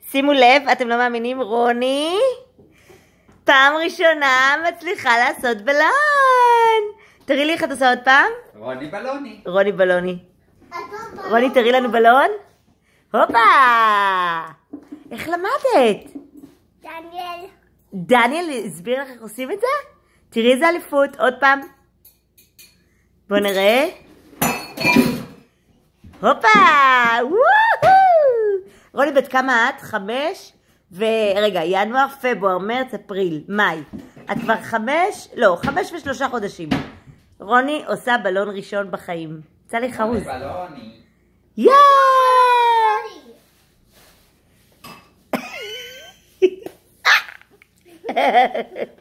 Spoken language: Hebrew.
שימו לב, אתם לא מאמינים, רוני פעם ראשונה מצליחה לעשות בלון. תראי לי איך את עושה עוד פעם. רוני בלוני. רוני בלוני. רוני, תראי לנו בלון. הופה! איך למדת? דניאל הסביר לך איך עושים את זה? תראי איזה אליפות, עוד פעם. בוא נראה. הופה! וואו! רוני, בת כמה את? 5? ורגע, ינואר, פברואר, מרץ, אפריל, מאי. את כבר 5? לא, 5 ו3 חודשים. רוני עושה בלון ראשון בחיים. יצא לי חרוז. בלוני. יאיי!